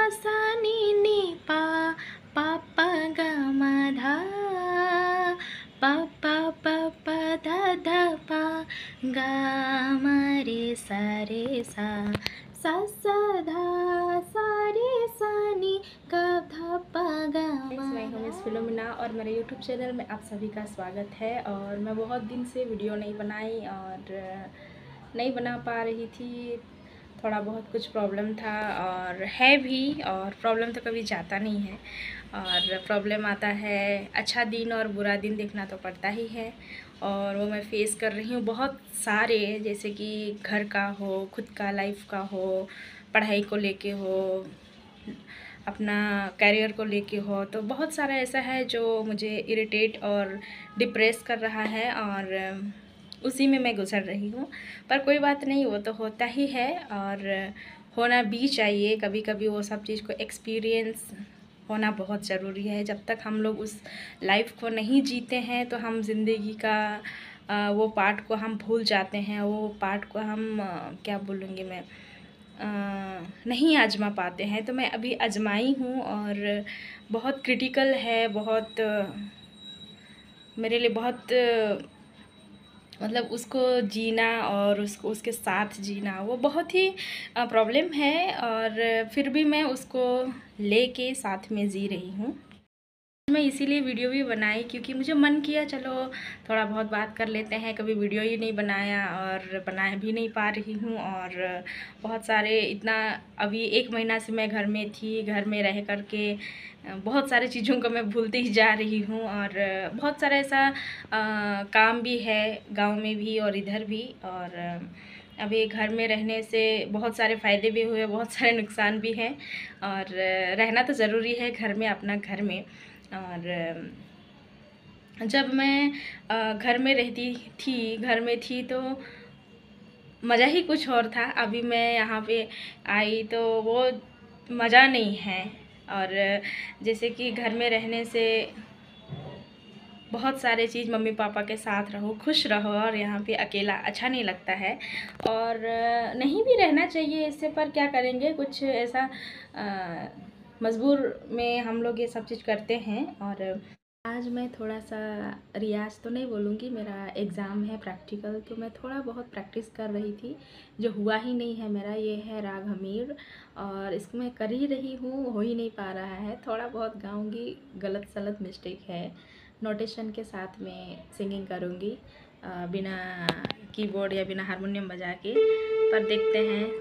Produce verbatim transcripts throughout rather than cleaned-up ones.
सा नी नी पा पा पा गा मा धा पा पा पा पा धा धा पा गा मा रे सा रे सा सा सा धा सा रे सा नी गा धा पा गा मा। मैं हूँ मिस फिलोमिना और मेरे यूट्यूब चैनल में आप सभी का स्वागत है। और मैं बहुत दिन से वीडियो नहीं बनाई और नहीं बना पा रही थी, थोड़ा बहुत कुछ प्रॉब्लम था और है भी। और प्रॉब्लम तो कभी जाता नहीं है और प्रॉब्लम आता है, अच्छा दिन और बुरा दिन देखना तो पड़ता ही है। और वो मैं फेस कर रही हूँ बहुत सारे, जैसे कि घर का हो, खुद का लाइफ का हो, पढ़ाई को लेके हो, अपना करियर को लेके हो, तो बहुत सारा ऐसा है जो मुझे इरिटेट और डिप्रेस कर रहा है और उसी में मैं गुजर रही हूँ। पर कोई बात नहीं, वो तो होता ही है और होना भी चाहिए। कभी कभी वो सब चीज़ को एक्सपीरियंस होना बहुत ज़रूरी है। जब तक हम लोग उस लाइफ को नहीं जीते हैं तो हम ज़िंदगी का आ, वो पार्ट को हम भूल जाते हैं, वो पार्ट को हम आ, क्या बोलूँगी मैं आ, नहीं आजमा पाते हैं। तो मैं अभी आजमाई हूँ और बहुत क्रिटिकल है, बहुत मेरे लिए बहुत मतलब उसको जीना और उसको उसके साथ जीना वो बहुत ही प्रॉब्लम है। और फिर भी मैं उसको लेके साथ में जी रही हूँ। मैं इसीलिए वीडियो भी बनाई क्योंकि मुझे मन किया चलो थोड़ा बहुत बात कर लेते हैं। कभी वीडियो ही नहीं बनाया और बना भी नहीं पा रही हूँ। और बहुत सारे इतना अभी एक महीना से मैं घर में थी, घर में रह कर के बहुत सारी चीज़ों को मैं भूलती ही जा रही हूँ। और बहुत सारा ऐसा आ, काम भी है गांव में भी और इधर भी। और अभी घर में रहने से बहुत सारे फ़ायदे भी हुए, बहुत सारे नुकसान भी हैं। और रहना तो ज़रूरी है घर में, अपना घर में। और जब मैं घर में रहती थी घर में थी तो मज़ा ही कुछ और था। अभी मैं यहाँ पे आई तो वो मज़ा नहीं है। और जैसे कि घर में रहने से बहुत सारे चीज़ मम्मी पापा के साथ रहो, खुश रहो, और यहाँ पे अकेला अच्छा नहीं लगता है और नहीं भी रहना चाहिए इससे। पर क्या करेंगे, कुछ ऐसा मजबूर में हम लोग ये सब चीज़ करते हैं। और आज मैं थोड़ा सा रियाज तो नहीं बोलूँगी, मेरा एग्ज़ाम है प्रैक्टिकल, तो मैं थोड़ा बहुत प्रैक्टिस कर रही थी। जो हुआ ही नहीं है मेरा, ये है राग हमीर, और इसको मैं कर ही रही हूँ, हो ही नहीं पा रहा है। थोड़ा बहुत गाऊँगी, गलत सलत मिस्टेक है। नोटेशन के साथ में सिंगिंग करूँगी बिना कीबोर्ड या बिना हारमोनियम बजा के, पर देखते हैं।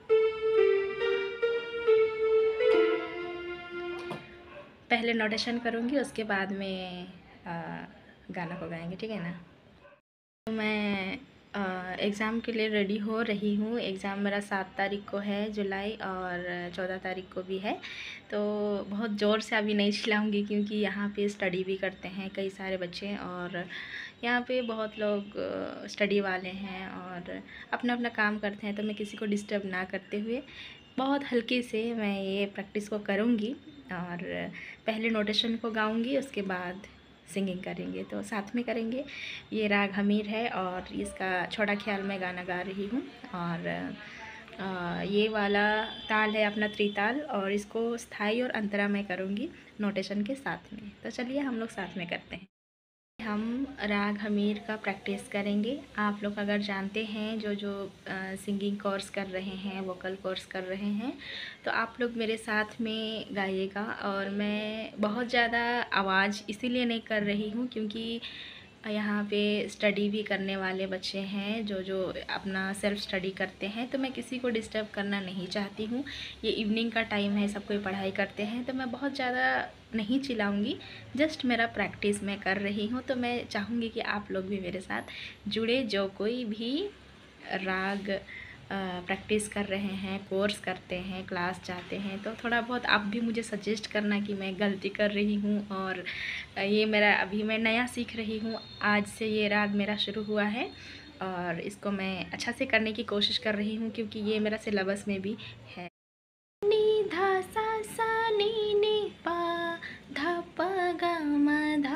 पहले नोटेशन करूँगी, उसके बाद में आ, गाना को गाएंगे, ठीक है ना। तो मैं एग्ज़ाम के लिए रेडी हो रही हूँ। एग्ज़ाम मेरा सात तारीख को है जुलाई, और चौदह तारीख को भी है। तो बहुत ज़ोर से अभी नहीं चिल्लाऊंगी क्योंकि यहाँ पे स्टडी भी करते हैं कई सारे बच्चे, और यहाँ पे बहुत लोग स्टडी वाले हैं और अपना अपना काम करते हैं। तो मैं किसी को डिस्टर्ब ना करते हुए बहुत हल्के से मैं ये प्रैक्टिस को करूँगी। और पहले नोटेशन को गाऊँगी, उसके बाद सिंगिंग करेंगे, तो साथ में करेंगे। ये राग हमीर है और इसका छोटा ख्याल मैं गाना गा रही हूँ। और आ, ये वाला ताल है अपना त्रिताल, और इसको स्थाई और अंतरा मैं करूँगी नोटेशन के साथ में। तो चलिए हम लोग साथ में करते हैं। हम राग हमीर का प्रैक्टिस करेंगे। आप लोग अगर जानते हैं, जो जो सिंगिंग कोर्स कर रहे हैं, वोकल कोर्स कर रहे हैं, तो आप लोग मेरे साथ में गाइएगा। और मैं बहुत ज़्यादा आवाज़ इसीलिए नहीं कर रही हूँ क्योंकि यहाँ पे स्टडी भी करने वाले बच्चे हैं, जो जो अपना सेल्फ़ स्टडी करते हैं, तो मैं किसी को डिस्टर्ब करना नहीं चाहती हूँ। ये इवनिंग का टाइम है, सब कोई पढ़ाई करते हैं, तो मैं बहुत ज़्यादा नहीं चिल्लाऊंगी। जस्ट मेरा प्रैक्टिस मैं कर रही हूँ। तो मैं चाहूँगी कि आप लोग भी मेरे साथ जुड़े, जो कोई भी राग प्रैक्टिस कर रहे हैं, कोर्स करते हैं, क्लास जाते हैं, तो थोड़ा बहुत आप भी मुझे सजेस्ट करना कि मैं गलती कर रही हूँ। और ये मेरा अभी मैं नया सीख रही हूँ, आज से ये राग मेरा शुरू हुआ है और इसको मैं अच्छा से करने की कोशिश कर रही हूँ क्योंकि ये मेरा सिलेबस में भी है। नी धा सा सा नी नी पा धा पा गा मा धा,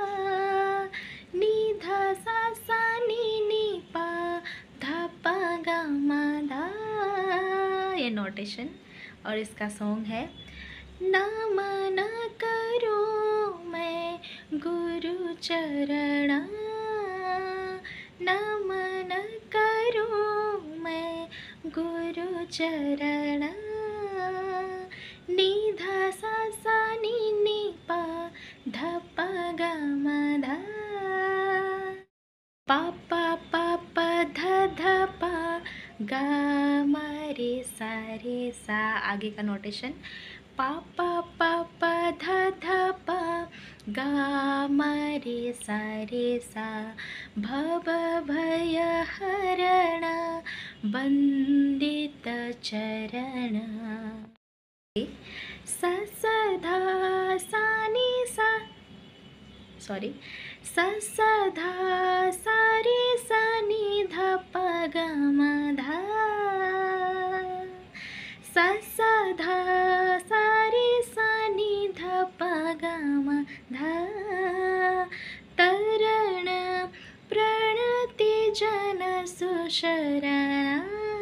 नी धा सा सा नी नी पा धा पा गा मा धा, ये नोटेशन। और इसका सॉन्ग है नमन करूं मैं गुरु चरणा, नमन करूं मैं गुरु चरणा। नि धा सा सा नि नि पा ध प ग म ध, पा पा पा पा ध ध पा गा म रे सा रे सा। आगे का नोटेशन पा पा पा पा ध ध पा गा म रे सा रे सा। भव भय हरण वंदित चरण, सा सा धा सा नि सा सॉरी सा सा धा सा रे सा नि ध प ग म धा, सा सा धा सा रे सा नि ध प ग म धा। तरण प्रणति जन सुशरणा,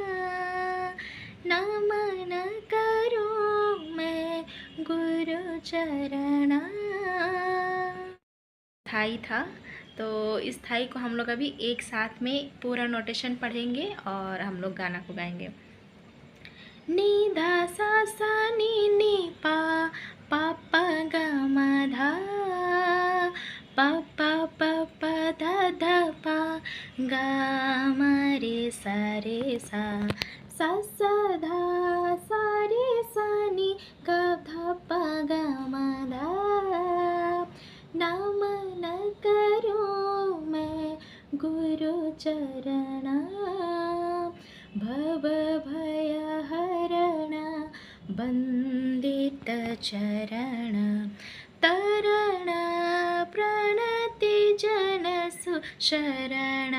नमन करूं मैं गुरु चरणा। थाई था, तो इस थाई को हम लोग अभी एक साथ में पूरा नोटेशन पढ़ेंगे और हम लोग गाना को गाएंगे। नि धा सा सा नि नि पा पा प ग म धा, पा पा प प ध ध पा गा म रे सा रे सा। सा सा धा सा रे सा नि ग ध प ग म धा, नमन करूं मैं गुरु चरणा। भव भय हरण वंदित चरण, तरण प्रणति जन सुशरणा।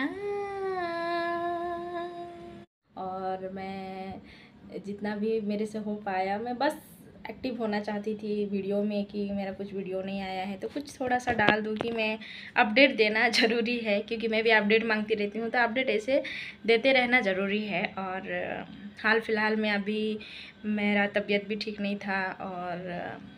और मैं जितना भी मेरे से हो पाया, मैं बस एक्टिव होना चाहती थी वीडियो में कि मेरा कुछ वीडियो नहीं आया है तो कुछ थोड़ा सा डाल दूँ कि मैं अपडेट देना ज़रूरी है, क्योंकि मैं भी अपडेट मांगती रहती हूँ, तो अपडेट ऐसे देते रहना ज़रूरी है। और हाल फिलहाल में अभी मेरा तबीयत भी ठीक नहीं था और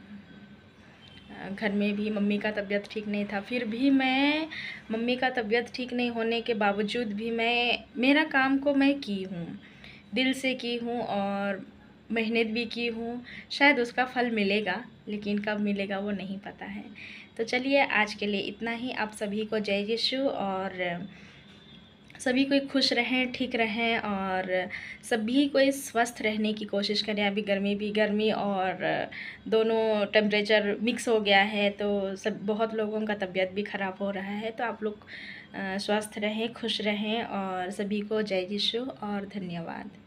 घर में भी मम्मी का तबीयत ठीक नहीं था, फिर भी मैं मम्मी का तबीयत ठीक नहीं होने के बावजूद भी मैं मेरा काम को मैं की हूँ, दिल से की हूँ और मेहनत भी की हूँ। शायद उसका फल मिलेगा, लेकिन कब मिलेगा वो नहीं पता है। तो चलिए आज के लिए इतना ही। आप सभी को जय यीशु, और सभी कोई खुश रहें, ठीक रहें, और सभी कोई स्वस्थ रहने की कोशिश करें। अभी गर्मी भी गर्मी और दोनों टेम्परेचर मिक्स हो गया है, तो सब बहुत लोगों का तबीयत भी ख़राब हो रहा है। तो आप लोग स्वस्थ रहें, खुश रहें, और सभी को जय यीशु और धन्यवाद।